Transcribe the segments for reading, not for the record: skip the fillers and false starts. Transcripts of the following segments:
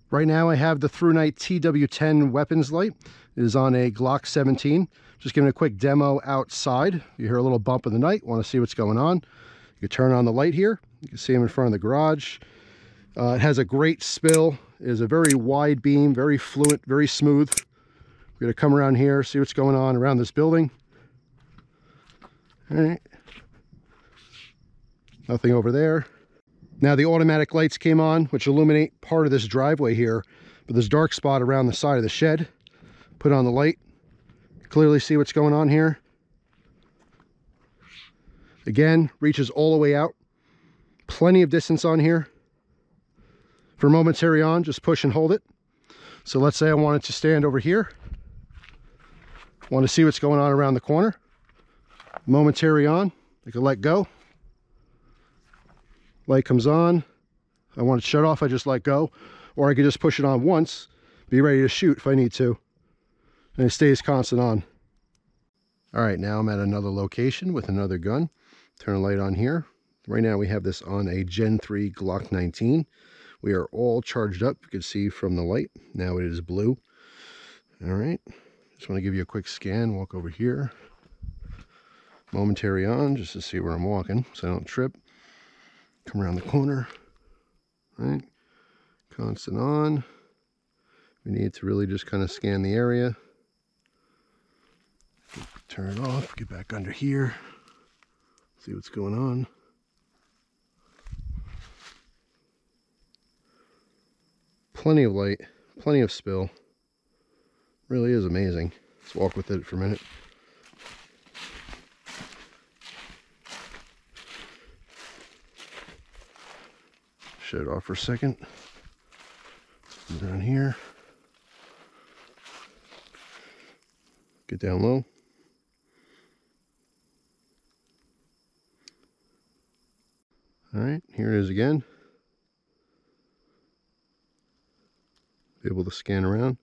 Right now I have the ThruNite TW10 weapons light. It is on a Glock 17. Just giving a quick demo outside. You hear a little bump in the night, want to see what's going on. You can turn on the light here. You can see them in front of the garage. It has a great spill. It is a very wide beam, very fluent, very smooth. We're going to come around here, see what's going on around this building. All right. Nothing over there. Now the automatic lights came on, which illuminate part of this driveway here, but there's a dark spot around the side of the shed. Put on the light. Clearly see what's going on here. Again, reaches all the way out. Plenty of distance on here. For momentary on, just push and hold it. So let's say I wanted to stand over here. Want to see what's going on around the corner. Momentary on, I can let go. Light comes on. I want it shut off, I just let go. Or I could just push it on once, be ready to shoot if I need to. And it stays constant on. All right, now I'm at another location with another gun. Turn the light on here. Right now we have this on a Gen 3 Glock 19. We are all charged up. You can see from the light. Now it is blue. All right. Just want to give you a quick scan. Walk over here. Momentary on, just to see where I'm walking so I don't trip. Come around the corner. All right. Constant on. We need to really just kind of scan the area. Turn it off. Get back under here. See what's going on. Plenty of light, plenty of spill. Really is amazing. Let's walk with it for a minute. Shut it off for a second. Down here. Get down low. All right, here it is again. Be able to scan around.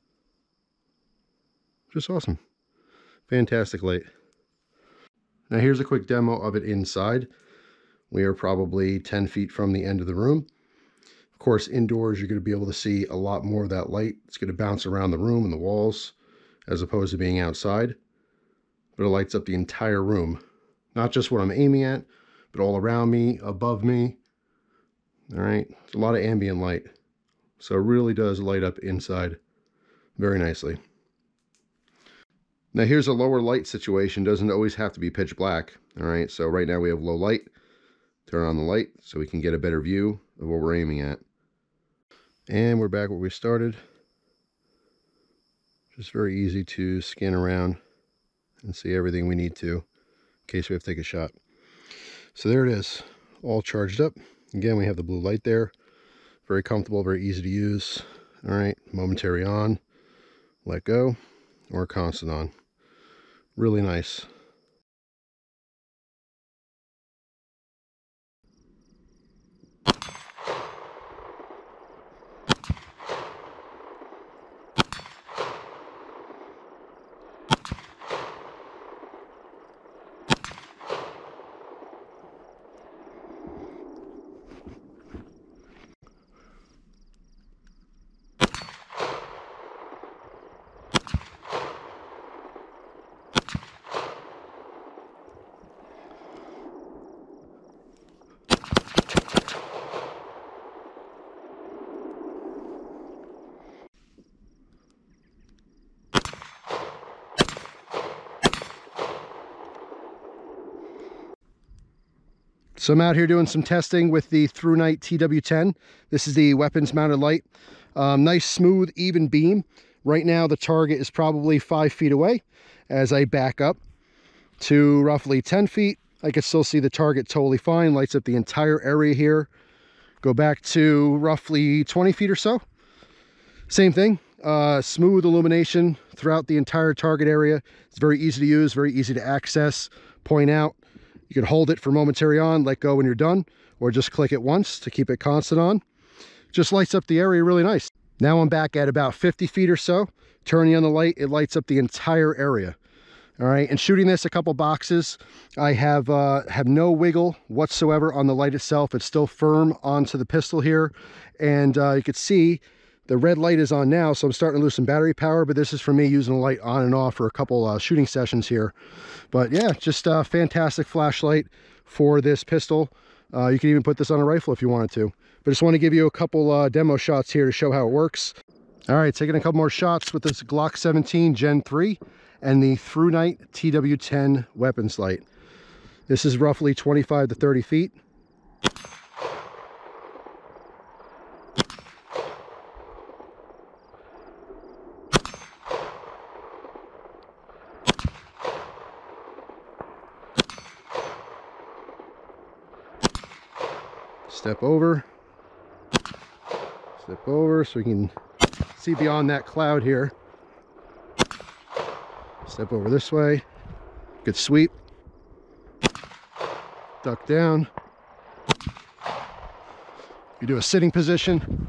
Just awesome. Fantastic light. Now here's a quick demo of it inside. We are probably 10 feet from the end of the room. Of course, indoors you're going to be able to see a lot more of that light. It's going to bounce around the room and the walls as opposed to being outside. But it lights up the entire room. Not just what I'm aiming at, but all around me, above me. All right, it's a lot of ambient light. So it really does light up inside very nicely. Now here's a lower light situation. Doesn't always have to be pitch black. All right, so right now we have low light. Turn on the light so we can get a better view of what we're aiming at. And we're back where we started. Just very easy to scan around and see everything we need to in case we have to take a shot. So there it is, all charged up. Again, we have the blue light there. Very comfortable, very easy to use. All right, momentary on, let go, or constant on. Really nice. So I'm out here doing some testing with the ThruNite TW10. This is the weapons mounted light. Nice, smooth, even beam. Right now the target is probably 5 feet away. As I back up to roughly 10 feet, I can still see the target totally fine. Lights up the entire area here. Go back to roughly 20 feet or so. Same thing. Smooth illumination throughout the entire target area. It's very easy to use, very easy to access, point out. You can hold it for momentary on, let go when you're done, or just click it once to keep it constant on. Just lights up the area really nice. Now I'm back at about 50 feet or so. Turning on the light, it lights up the entire area. All right, and shooting this a couple boxes, I have no wiggle whatsoever on the light itself. It's still firm onto the pistol here. And you can see The red light is on now, so I'm starting to lose some battery power, but this is for me using the light on and off for a couple shooting sessions here. But yeah, just a fantastic flashlight for this pistol. You can even put this on a rifle if you wanted to. But just want to give you a couple demo shots here to show how it works. All right, taking a couple more shots with this Glock 17 Gen 3 and the ThruNite TW10 weapons light. This is roughly 25 to 30 feet. Step over so we can see beyond that cloud here. Step over this way, good sweep, duck down. You do a sitting position.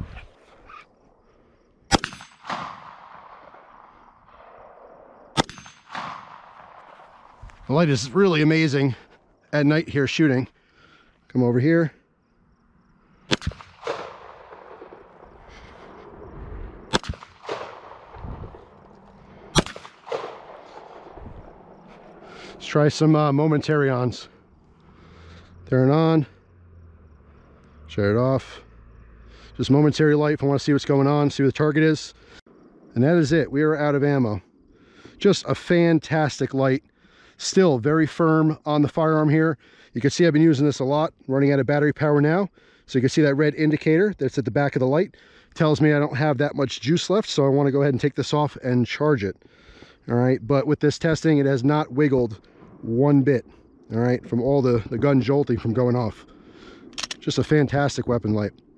The light is really amazing at night here shooting. Come over here. Let's try some momentary ons. Turn it on, shut it off. Just momentary light if I want to see what's going on, see what the target is. And that is it. We are out of ammo. Just a fantastic light. Still very firm on the firearm here. You can see I've been using this a lot, running out of battery power now. So you can see that red indicator that's at the back of the light. Tells me I don't have that much juice left, so I want to go ahead and take this off and charge it. All right, but with this testing, it has not wiggled one bit, all right, from all the gun jolting from going off. Just a fantastic weapon light.